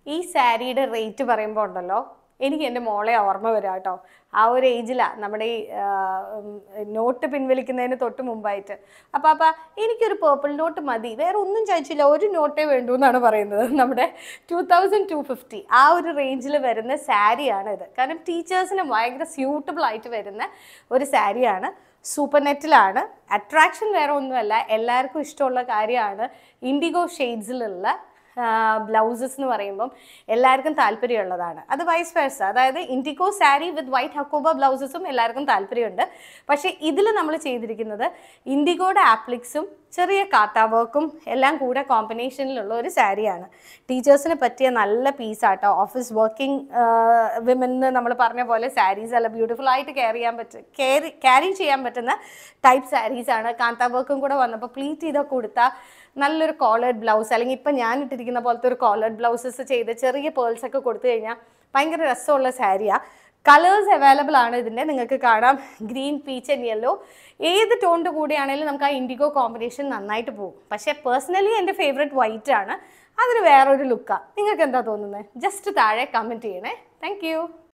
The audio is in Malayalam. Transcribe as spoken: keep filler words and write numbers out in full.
ഈ സാരിയുടെ റേറ്റ് പറയുമ്പോൾ ഉണ്ടല്ലോ എനിക്ക് എൻ്റെ മോളെ ഓർമ്മ വരാം കേട്ടോ. ആ ഒരു ഏജിലാണ് നമ്മുടെ ഈ നോട്ട് പിൻവലിക്കുന്നതിന് തൊട്ട് മുമ്പായിട്ട്. അപ്പം അപ്പം എനിക്കൊരു പേർപ്പിൾ നോട്ട് മതി, വേറെ ഒന്നും ചോദിച്ചില്ല, ഒരു നോട്ടേ വേണ്ടൂ എന്നാണ് പറയുന്നത്. നമ്മുടെ ടു തൗസൻഡ് ടു ഫിഫ്റ്റി ആ ഒരു റേഞ്ചിൽ വരുന്ന സാരിയാണ് ഇത്. കാരണം ടീച്ചേഴ്സിന് ഭയങ്കര സ്യൂട്ടബിൾ ആയിട്ട് വരുന്ന ഒരു സാരിയാണ്. സൂപ്പർ നെറ്റിലാണ്. അട്രാക്ഷൻ വേറെ ഒന്നുമല്ല, എല്ലാവർക്കും ഇഷ്ടമുള്ള കാര്യമാണ്. ഇൻഡിഗോ ഷെയ്ഡ്സിലുള്ള ബ്ലൗസസ് എന്ന് പറയുമ്പം എല്ലാവർക്കും താല്പര്യമുള്ളതാണ്. അത് വൈസ് വേഴ്സ, അതായത് indigo sari with white Hakoba ബ്ലൗസസും എല്ലാവർക്കും താല്പര്യമുണ്ട്. പക്ഷേ ഇതിൽ നമ്മൾ ചെയ്തിരിക്കുന്നത് ഇൻഡിഗോയുടെ ആപ്ലിക്സും ചെറിയ കാത്ത വർക്കും എല്ലാം കൂടെ കോമ്പിനേഷനിലുള്ള ഒരു സാരിയാണ്. ടീച്ചേഴ്സിന് പറ്റിയ നല്ല പീസാട്ടോ. ഓഫീസ് വർക്കിംഗ് വിമന് നമ്മൾ പറഞ്ഞ പോലെ സാരീസ് അല്ല ബ്യൂട്ടിഫുൾ ആയിട്ട് കെയർ ചെയ്യാൻ പറ്റും കെയറി ക്യാരി ചെയ്യാൻ പറ്റുന്ന ടൈപ്പ് സാരീസാണ്. കാന്ത വർക്കും കൂടെ വന്നപ്പോൾ പ്ലീറ്റ് ചെയ്തൊക്കെ കൊടുത്താൽ നല്ലൊരു കോളേർഡ് ബ്ലൗസ്, അല്ലെങ്കിൽ ഇപ്പം ഞാൻ ഇട്ടിരിക്കുന്ന പോലത്തെ ഒരു കോളേർഡ് ബ്ലൗസസ് ചെയ്ത് ചെറിയ പേൾസ് ഒക്കെ കൊടുത്തു കഴിഞ്ഞാൽ ഭയങ്കര രസമുള്ള സാരിയാണ്. കളേഴ്സ് അവൈലബിൾ ആണ് ഇതിൻ്റെ, നിങ്ങൾക്ക് കാണാം. ഗ്രീൻ, പീച്ച് ആൻഡ് യെല്ലോ, ഏത് ടോണിൻ്റെ കൂടെയാണെങ്കിലും നമുക്ക് ആ ഇൻഡിഗോ കോമ്പിനേഷൻ നന്നായിട്ട് പോകും. പക്ഷേ പേഴ്സണലി എൻ്റെ ഫേവറേറ്റ് വൈറ്റ് ആണ്. അതിന് വേറൊരു ലുക്കാണ്. നിങ്ങൾക്ക് എന്താ തോന്നുന്നത്? ജസ്റ്റ് താഴെ കമൻറ്റ് ചെയ്യണേ. താങ്ക്